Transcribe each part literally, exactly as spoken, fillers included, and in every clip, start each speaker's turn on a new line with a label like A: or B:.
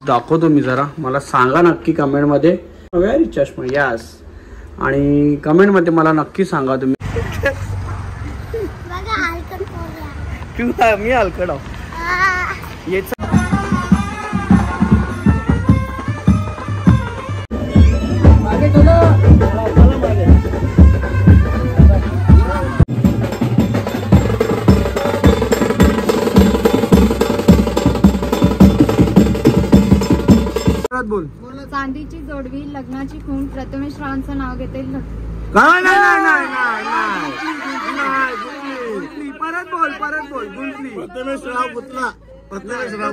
A: दाखवतो मी जरा, मला सांगा नक्की कमेंट मध्ये व्हेरी चष्मा यस, आणि कमेंट मध्ये मला नक्की सांगा तुम्ही मी हलकड येच बोल.
B: चांदीची जोडवी लग्नाची खूण प्रथमेश रावांचं नाव घेते.
A: नाही नाही नाही नाही, परत बोल परत बोल. गुंतली प्रथमेश राव गुंतला. प्रथमेश राव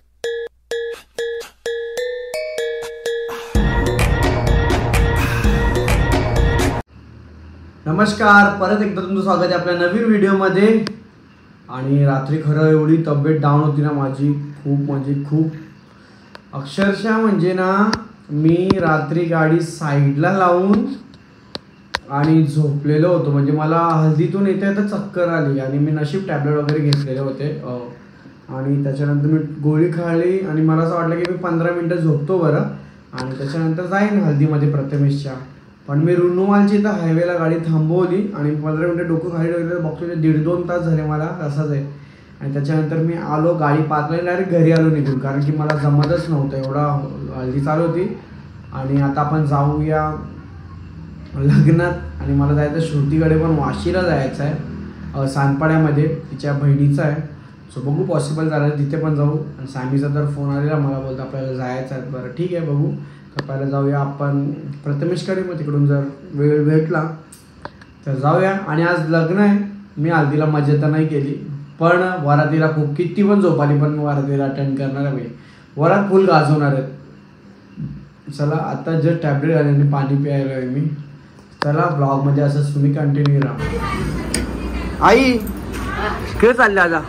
A: नमस्कार, परत एकदा तुमचं स्वागत आहे आपल्या नवीन व्हिडिओमध्ये. आणि रात्री खरं एवढी तब्येत डाऊन होती ना माझी, खूप म्हणजे खूप अक्षरशः म्हणजे ना, मी रात्री गाडी साईडला लावून आणि झोपलेलो होतो. म्हणजे मला हल्दीतून येता येता चक्कर आली आणि मी नशीब टॅबलेट वगैरे घेतलेले होते आणि त्याच्यानंतर मी गोळी खाल्ली आणि मला असं वाटलं की मी पंधरा मिनटं झोपतो बरं आणि त्याच्यानंतर जाईन हल्दीमध्ये प्रथमेशच्या. पण मी रुनुवालची इथं हायवेला गाडी थांबवली आणि पंधरा मिनटं डोकं खाली ठेवलं. बघतो दीड दोन तास झाले मला असंच आहे. आणि त्याच्यानंतर मी आलो, गाडी पार्क केली, डायरेक्ट घरी आलो निघून, कारण की मला जमतच नव्हतं, एवढा हल्दी चालू होती. आणि आता आपण जाऊया लग्नात आणि मला जायचं श्रुतीकडे पण वाशीला जायचं आहे, सानपाड्यामध्ये तिच्या बहिणीचं आहे. सो बघू पॉसिबल झालं तिथे पण जाऊ. आणि सामीचा तर फोन आलेला, मला बोलतो आपल्याला जायचं आहे. बरं ठीक आहे बघू, तर पहिला जाऊया आपण प्रथमेशकडे, मग तिकडून जर वेळ भेटला तर जाऊया. आणि आज लग्न आहे, मी हल्दीला मजा तर नाही केली पण वरातीला खूप, किती पण झोप आली पण वरातीला अटेंड करणार आहे. मी वरात फुल गाजवणार आहे. चला आता जर टॅबलेट आल्याने पाणी प्यायलो आहे मी. चला ब्लॉगमध्ये असं तुम्ही कंटिन्यू राहा. आई काय चाललं आता?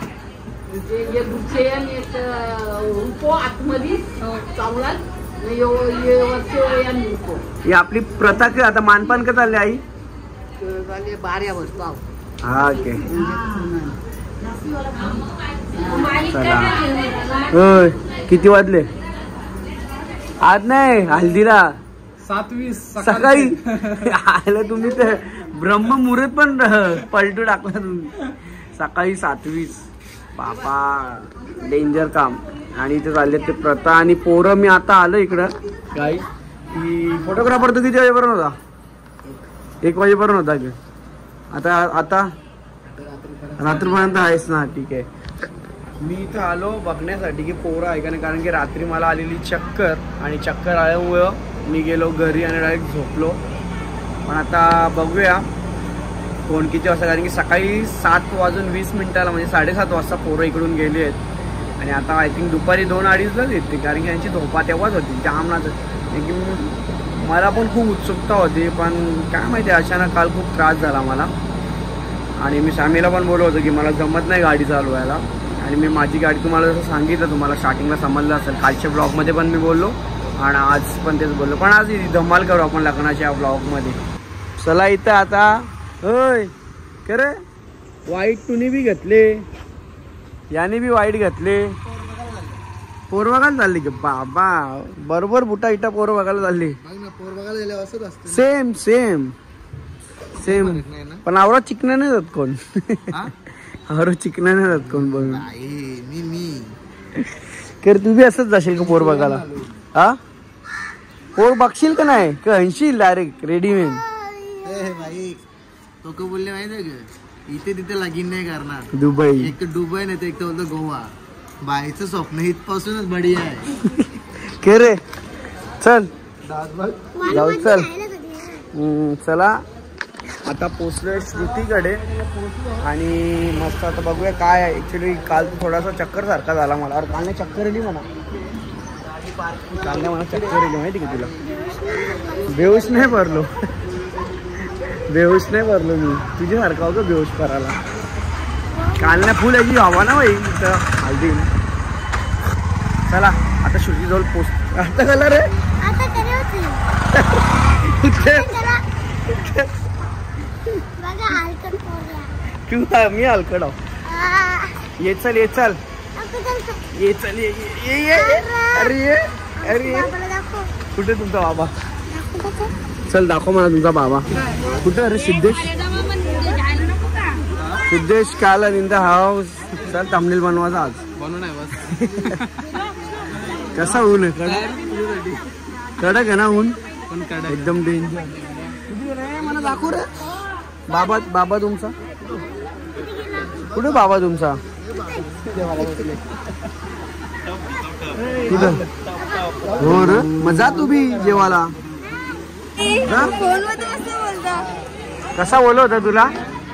A: ही आपली प्रथा काय आता मानपान का चालले आई?
B: बाऱ्या बसतो.
A: हा ओके. होय किती वाजले? आज नाही हल्दीला
C: सातवीस
A: सकाळी आलं तुम्ही, तर ब्रह्ममुहूर्त पण पलटू टाकला तुम्ही. सकाळी सातवीस बापा, डेंजर काम. आणि इथे चालले ते प्रथा आणि पोरं. मी आता आलो इकडं काय की फोटोग्राफर तर किती वाजेपर्यंत होता? एक वाजेपर्यंत होता की आता आता रात्रीपर्यंत आहेस ना? ठीक आहे. मी इथं आलो बघण्यासाठी की पोरं आहे का नाही, कारण की रात्री मला आलेली चक्कर आणि चक्कर आल्यामुळं मी गेलो घरी आणि डायरेक्ट झोपलो. पण आता बघूया कोण किती वाजता, कारण की सकाळी सात वाजून वीस मिनिटाला म्हणजे साडेसात वाजता पोरं इकडून गेली आहेत आणि आता आय थिंक दुपारी दोन अडीचलाच येते, कारण की यांची झोपा तेव्हाच होती जामनाच. मला पण खूप उत्सुकता होती पण काय माहिती अचानक काल खूप त्रास झाला मला. आणि मी सामीला पण बोललो होतो की मला जमत नाही गाडी चालवायला. आणि मी माझी गाडी तुम्हाला जसं सांगितलं, तुम्हाला स्टार्टिंगला समजलं असेल, कालच्या ब्लॉगमध्ये पण मी बोललो आणि आज पण तेच बोललो. पण आज धमाल करू आपण लग्नाच्या ब्लॉगमध्ये. चला इथं आता होय खरे वाईट तुनी बी घेतले, याने बी वाईट घेतले. पोर बघायला चालली की बाबा, बरोबर बुटा इटा पोर बघायला चालली. Same same same. पण आवरा चिकना नाही जात कोण, आवरा चिकना नाही जात कोण. बघ मी मी कर तू बी असंच जाशील का पोर बघायला? हा पोर बघशील का नाही का हनशील डायरेक्ट रेडीमेड?
C: तो का बोलले माहिती आहे का, इथे तिथे लगीन नाही करणार.
A: दुबई,
C: एक तर दुबई नाही तर एक तर बोलतो गोवा. बाईचं स्वप्न इथपासूनच बढिया आहे.
A: के रे चल जाऊ चल. चला आता पोचलोय श्रुतीकडे आणि मस्त आता बघूया काय आहे. ऍक्च्युली काल थोडासा चक्कर सारखा झाला मला. अरे काल नाही चक्कर आली म्हणा, काल नाही मला चक्कर आली माहिती का तुला? बेहोश नाही भरलो, बेहोश नाही भरलो मी तुझ्यासारखा होतो बेहोश करायला. काल नाही फुल याची हवा ना बाई इथं हल्दी. चला आता श्रुती जवळ पोच. आता कलर रे मी हलकड ये. चल ये चल ये चल ये ये ये अरे ये अरे ये कुठे तुमचा बाबा? चल दाखव मला तुमचा बाबा कुठे? अरे सिद्धेश सिद्धेश कालन इन द हाऊस. चल थंबनेल बनवायचा आज.
C: बनवून आहे बस.
A: कसा ऊन आहे? कडक आहे ना ऊन एकदम डेंजर. मला दाखव रे बाबा. बाबा तुमचा कुठे? बाबा तुमचा कुठं? हो रे मग जा तुम्ही जेवायला. कसा बोलत होता तुला?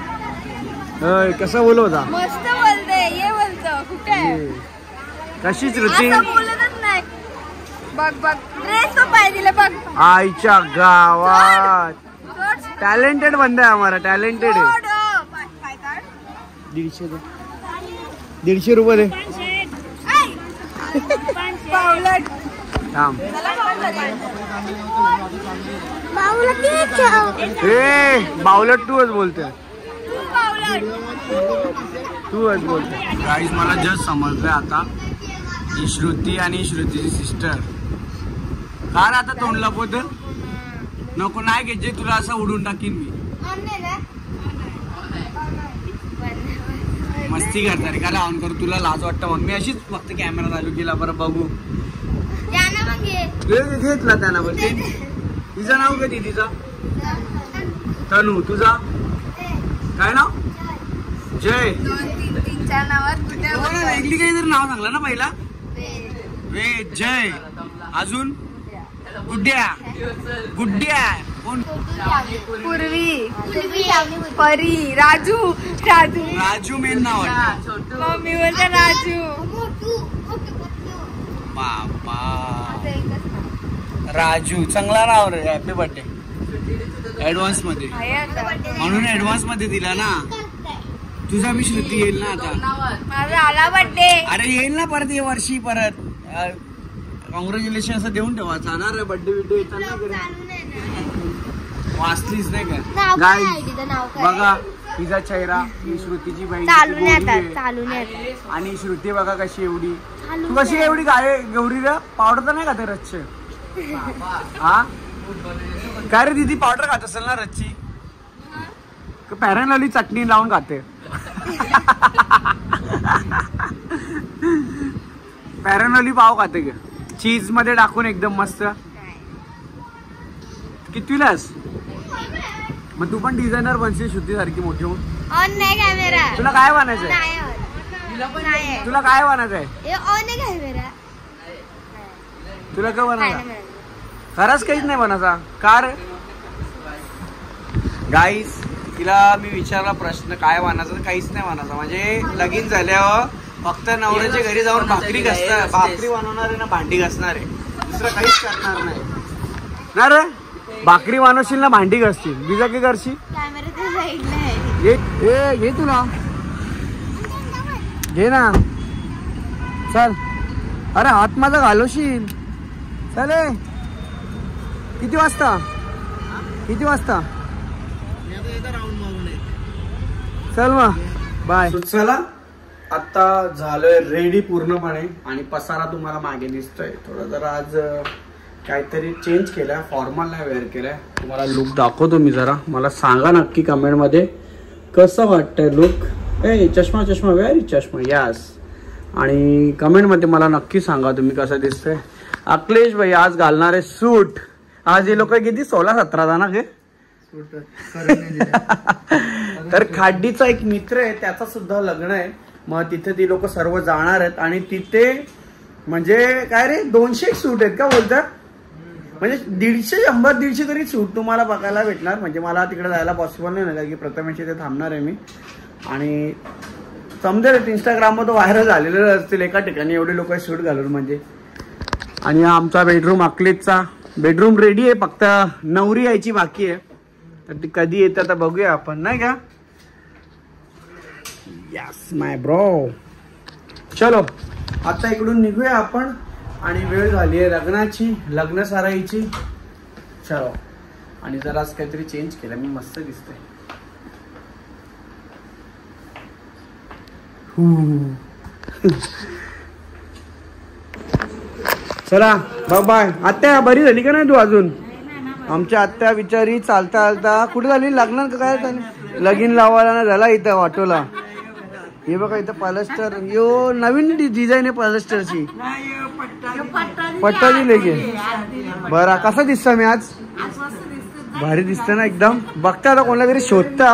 A: कसा बोलत होता?
B: मस्त बोलते. ये बोलतो कुठे?
A: कशीच रुटीन
B: नाही. बघ बघ ड्रेस तो पाय दिले बघ.
A: आईच्या गावात टॅलेंटेड बंदा आहे आम्हाला. टॅलेंटेड आहे. दीडशे दीडशे रुपये दे. थांब ए बावलट तूच बोलते. तूच बोलते. गाईज मला जस्ट समजलंय आता ही श्रुती आणि श्रुतीची सिस्टर. काय आता तोंड लपवत नको नाही घे. जे तुला असं उडून टाकीन मी. मस्ती करता रे. का ऑन करू? तुला लाज वाटतं म्हणून मी अशीच फक्त कॅमेरा चालू केला. बरं बघू घेतला त्यांना. बरं तिचं नाव काय? तिचा तनू. तुझा काय नाव? जय. वेगळी काहीतरी नाव सांगलं ना पहिला. वे जय. अजून गुड्ड्या. गुड्ड्या कोण?
B: पूर्वी परी. राजू. राजू
A: राजू मेन नाव आहे.
B: मम्मी बोलते राजू.
A: बापा राजू चांगला नाव रे. हॅपी बर्थडे ऍडव्हान्स मध्ये. म्हणून ऍडव्हान्स मध्ये दिला ना. तुझा मी श्रुती येईल ना आता.
B: माझा आला बर्थडे.
A: अरे येईल ना परत ये वर्षी परत. कॉंग्रॅच्युलेशन असं देऊन ठेवा. जाणार आहे बर्थडे बिड्डे वाचलीच नाही का? बघा तिचा चेहरा. ही श्रुतीची बहीण आणि श्रुती बघा कशी एवढी. तू कशी एवढी गाय गौरी रे? पावडर तर नाही का ते रच्चे? हा काय रे दीदी पावडर खात असेल ना रच्ची? पॅरनली चटणी लावून खाते. पॅरनली पाव खाते का? चीज मध्ये टाकून एकदम मस्त. कितवीलास? मग तू पण डिझायनर बनशील श्रुती सारखी मोठी होऊन.
B: ऑन नाही कॅमेरा.
A: तुला काय बनायचंय? तुला काय बनायचंय? तुला काय बनायचं? खरंच काहीच नाही बनायचा का रे? गाईस तिला मी विचारला प्रश्न काय बनायचं. काहीच नाही बनायचं. म्हणजे लगीन झाल्यावर फक्त नवऱ्याच्या घरी जाऊन भाकरी घासणार. भाकरी बनवणार आहे ना भांडी घासणार आहे. दुसरं काहीच करणार नाही ना रे. भाकरी बनवशील ना भांडी घासशील. बिजा काय करशील? घे तुला घे ना. चल. अरे हात माझा घालवशील. चल. किती वाजता? किती वाजता? चल मग बाय. चला आता झालोय रेडी पूर्णपणे. आणि पसारा तुम्हाला मागे दिसतोय. थोडं जरा आज काहीतरी चेंज केलाय. फॉर्मल नाही वेअर केलाय. तुम्हाला लुक दाखवतो मी जरा. मला सांगा नक्की कमेंट मध्ये कसं वाटतंय लुक. ए चष्मा चष्मा वेअर चष्मा यास. आणि कमेंट मध्ये मला नक्की सांगा तुम्ही कसं दिसतंय. अखिलेश भाई आज घालणार आहे सूट. आज हे लोक किती सोळा सतरा जण घे. तर खाडीचा एक मित्र आहे त्याचा सुद्धा लग्न आहे. मग तिथे ती लोक सर्व जाणार आहेत. आणि तिथे म्हणजे काय रे दोनशे सूट आहेत का बोलतात. म्हणजे दीडशे शंभर दीडशे तरी सूट तुम्हाला बघायला भेटणार. म्हणजे मला तिकडे जायला पॉसिबल नाही ना की प्रथमेश इथे थांबणार आहे मी. आणि समजेल इंस्टाग्रामवर व्हायरल झालेले असतील एका ठिकाणी एवढे लोक शूट घालून म्हणजे. आणि आमचा बेडरूम अखिलेशचा बेडरूम रेडी आहे. फक्त नवरी यायची बाकी आहे. तर ती कधी येते आता बघूया आपण नाही का. Yes my bro. चलो आता इकडून निघूया आपण. आणि वेळ झाली आहे लग्नाची. लग्न सराईची. चलो. आणि जरा आज काहीतरी चेंज केलं मी. मस्त दिसतंय. चला बाय बाय. आत्या बरी झाली का नाही तू अजून? आमच्या आत्या बिचारी चालता चालता कुठे झाली लग्न काय झाली लगीन लावायला ना झाला इथं ऑटोला. हे बघा इथं पलस्टर यो नवीन डिझाईन आहे पलस्टरची. पट्टा दिले की बरा. कसा दिसता मी आज? भारी दिसत ना एकदम. बघता आता कोणाला तरी शोधता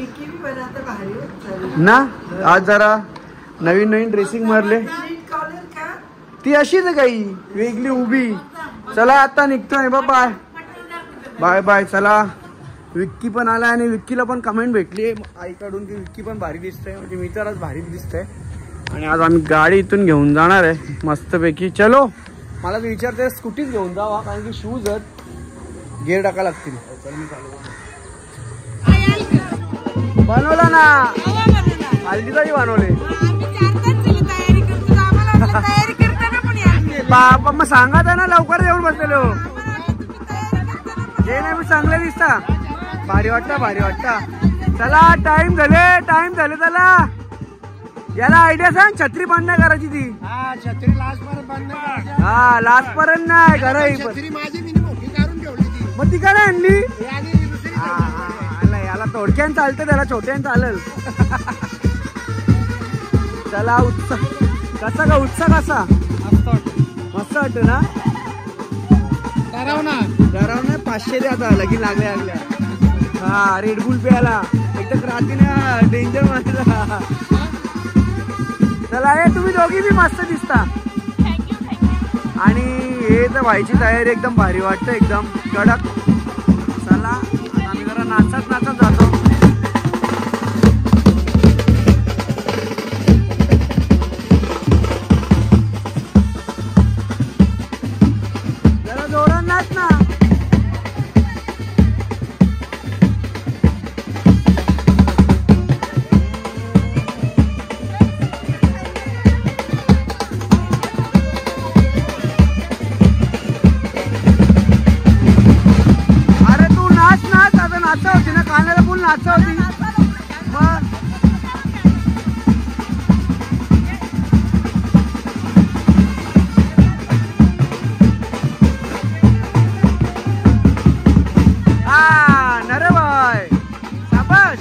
A: ना. आज जरा नवीन नवीन ड्रेसिंग मारले. ती अशीच आहे काही वेगळी उभी. चला आता निघतोय बाय बाय बाय. चला विक्की पण आला आणि विक्कीला पण कमेंट भेटली आईकडून की विक्की पण भारी दिसतंय. म्हणजे मी तर आज भारीच दिसतंय. आणि आज आम्ही गाडी इथून घेऊन जाणार आहे मस्तपैकी. चलो मला तर विचारते स्कूटीच घेऊन जावा कारण की शूज आहेत गिअर टाका लागतील. बनवला ना हल्दी तरी बनवले बाबा. मग सांगा ना लवकर येऊन बसलेलो. हे नाही मी चांगले दिसता. भारी वाटतं भारी वाटतं. चला टाइम झाले टाइम झाले. चला याला आयडिया सांग. छत्री बंद नाही करायची ती.
C: छत्री लास्ट पर्यंत बंद नाही.
A: हा लास्ट पर्यंत नाही घराई. मग ती का नाही आणली? याला थोडक्यान चालतं त्याला छोट्यान चालेल. चला उत्साह कसा का उत्साह कसा मस्त वाटत ना. डराव ना पाचशे दे आता लगीन लागल्या लागल्या. हा रेडबुल प्यायला एकदम रात्रीने डेंजर मारला. चला हे तुम्ही दोघी बी मस्त दिसता. आणि हे तर व्हायची तयारी एकदम भारी वाटतं एकदम कडक. चला आम्ही जरा नाचत नाचत जातो. जरा जोरात नाच ना. नाचा होती ना कानाला फुल नाचा होती. मग हा नरे बाय शाबास.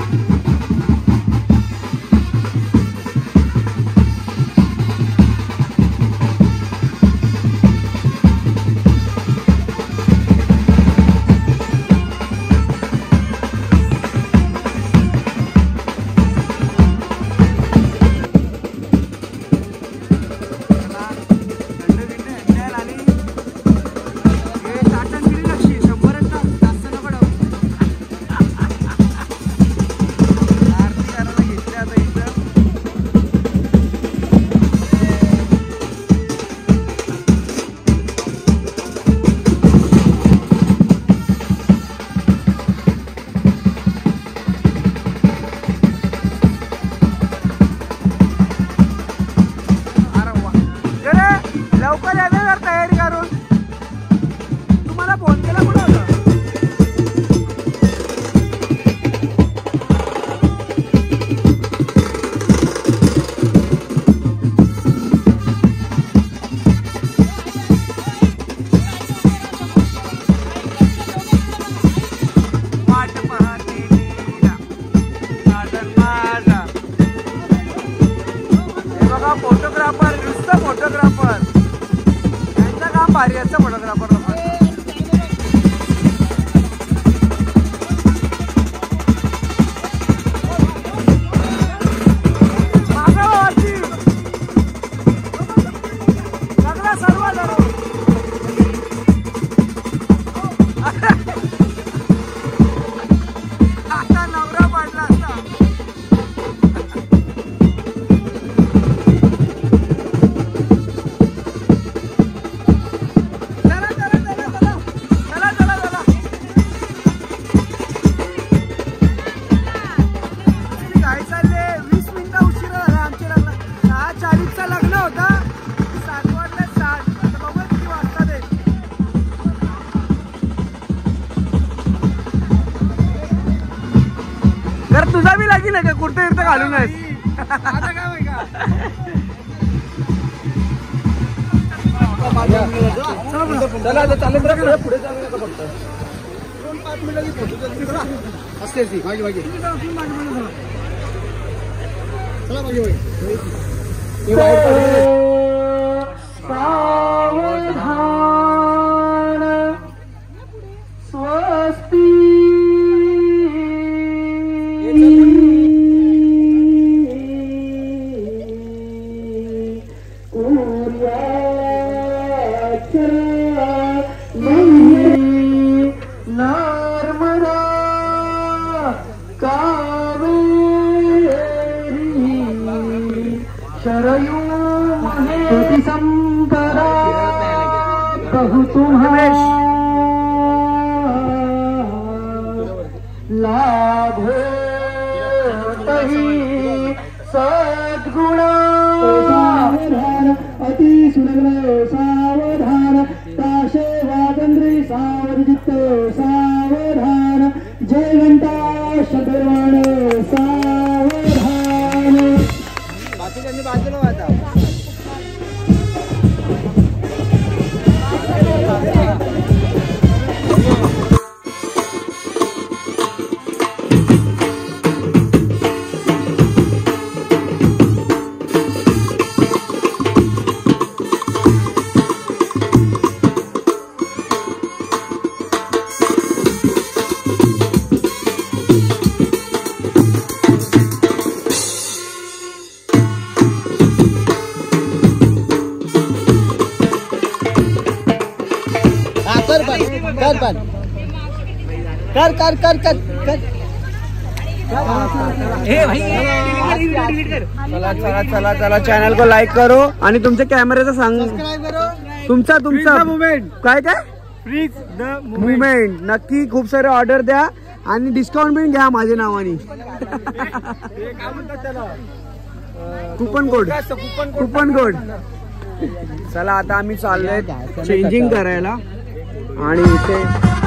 A: फोटोग्राफर नुसतं फोटोग्राफर यांचं काम भारी असतं फोटोग्राफर. तुझा बी लागेल का कुर्ता इर्ता घालून. आता काय चला आता चालेल बरं, पुढे चालू नका फक्त पाच मिनिटाची फोटो असते ती मागे मागे चला मागे सावधान स्वस्ती नर्मदा कावेरी शरयू महेति संपदा कहु तुम्हारा लाभो तही सद्गुण सावधान अति सुलग्न सावधान ताशे वागंद्री सावरजित सावधान जय घंटा शतर्वाण सावधान बाकीच्यांनी बाजूला वाचा कर कर कर कर कर चला चला चला चला चॅनल को लाईक करो आणि तुमच्या कॅमेऱ्याचा सांग तुमचा तुमचा मुवमेंट काय काय फ्रीज द मुवमेंट नक्की खूप सारे ऑर्डर द्या आणि डिस्काउंट पण घ्या माझ्या नावाने कुपन कोड कुपन कोड चला आता आम्ही चाललोय चेंजिंग करायला आणि इथे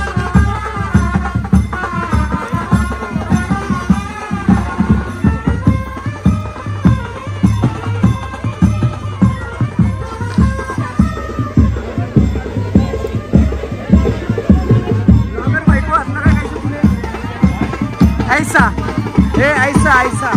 A: ऐसा हे ऐसा ऐसा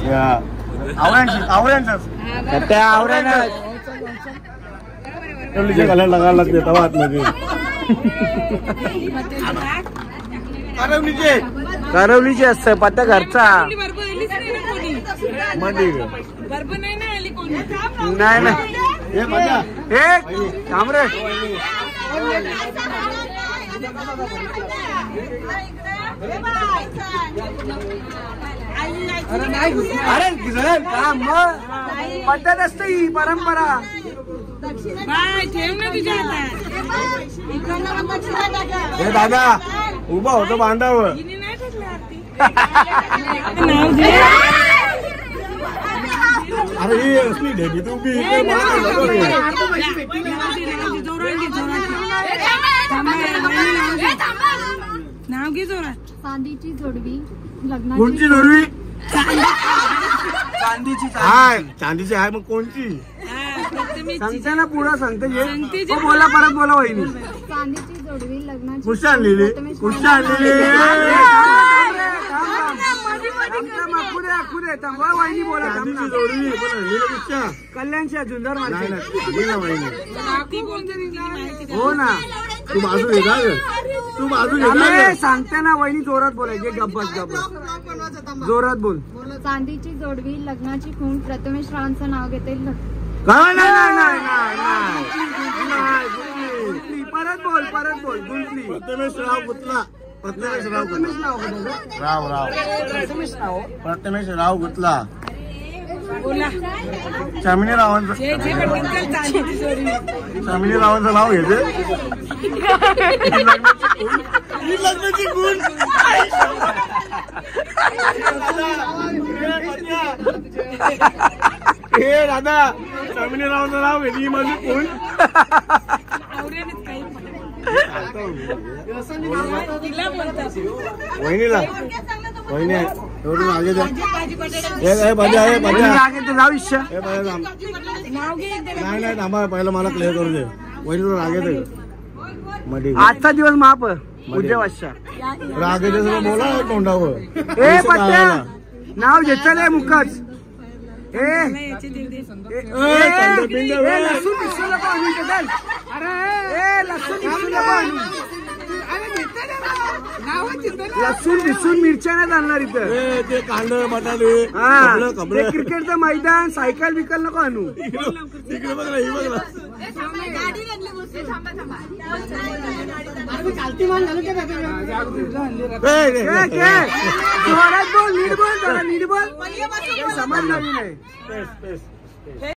D: आवळ्यांची आवळ्यांचाच
A: त्या आवऱ्यानं
D: घालायला लागायला लागते तवा आतमध्ये करवलीचे
A: करवलीची असतं पत्ता घरचा नाही नाही
D: हे बघा
A: हे थांब रे अरे काम मग पद्धत असते ही परंपरा
D: हे दादा उभा होतो बांधावर अरे ही असली ढेबी तू उभी इथे मला
B: नाव घे जोरात. चांदीची जोडवी लग्नाची
D: कोणची जोडवी
A: चांदीची
D: हाय चांदीची आहे मग कोणची
A: सांगते ना पुढं सांगते हो, बोला परत बोला वहिनी.
B: चांदीची जोडवी लग्नाची
D: कुठं आणलेली कुठं आणलेली
A: वहिनी बोला
D: चांदीची जोडवी पण आणलेली कुठच्या
A: कल्याणच्या झुंजार
D: नाही
A: माणसं.
D: ना आणली ना वहिनी
A: हो ना
D: तू बाजू घे का ग? तू बाजू घे का
A: अरे
D: ग?
A: सांगते ना वहिनी जोरात बोलायचे गब्बस गब्बस जोरात बोल.
B: चांदीची जोडवी लग्नाची खूण प्रथमेश रावांचं नाव घेते.
D: काय
A: नाही
D: नाही
A: नाही नाही नाही नाही गुंतली. परत बोल परत बोल गुंतली.
D: प्रथमेश राव गुतला प्रथमेश राव
A: प्रथमेश
D: गुतला
A: नाव का त्याचं?
D: राव राव
A: प्रथमेश नाव
D: प्रथमेश राव गुतला चामिनी रावांचं चामिनी रावांचं नाव घेते ही लग्नाची गुण हे दादा चामिनी रावांचं नाव घेते ही माझी गुण वहिनीला वहिनी एवढं मागे द्या हे भाज्या हे भाज्या
A: आगे ते जाऊ इच्छा
D: हे भाज्या थांब नाही नाही थांबा पहिलं मला क्लिअर करू दे वहिनीला रागे दे मध्ये
A: आजचा दिवस माप उद्या वाजता
D: रागे दे सगळं बोला तोंडावर
A: ए पत्त्या नाव घेतलंय मुखच ए ए, ए, ए, लसूण मिसळू नको आणून ते चल. ए लसूण मिसळू नको आणून. लसूण मिसळून मिरच्या नाही आणणार इथं.
D: ए, ते कांद बटाटे
A: हा
D: कपडे कपडे
A: ते क्रिकेटचं मैदान सायकल बिकल नको आणू.
D: तिकडे बघ ना ही बघ ना ए, ए,
A: के, के? जोरात बोल नीट बोल जरा नीट बोल समजणार नाही.
D: पेस, पेस.